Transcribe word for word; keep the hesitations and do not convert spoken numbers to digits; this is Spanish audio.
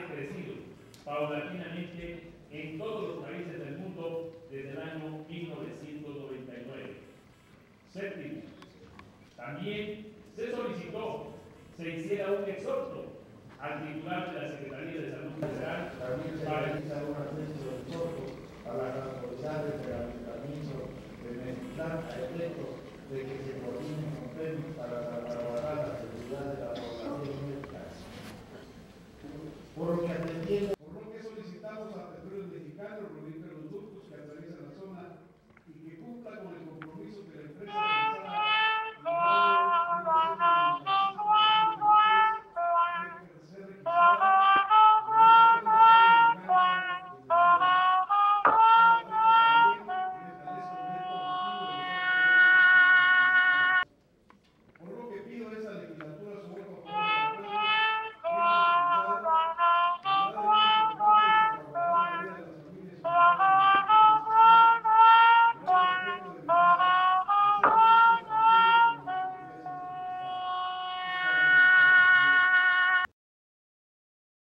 decrecido paulatinamente en todos los países del mundo desde el año mil novecientos noventa y nueve. Séptimo, también se solicitó se hiciera un exhorto al titular de la Secretaría de Salud Federal. También se realiza un exhorto a las autoridades de ayuntamiento de Mexitlán a efectos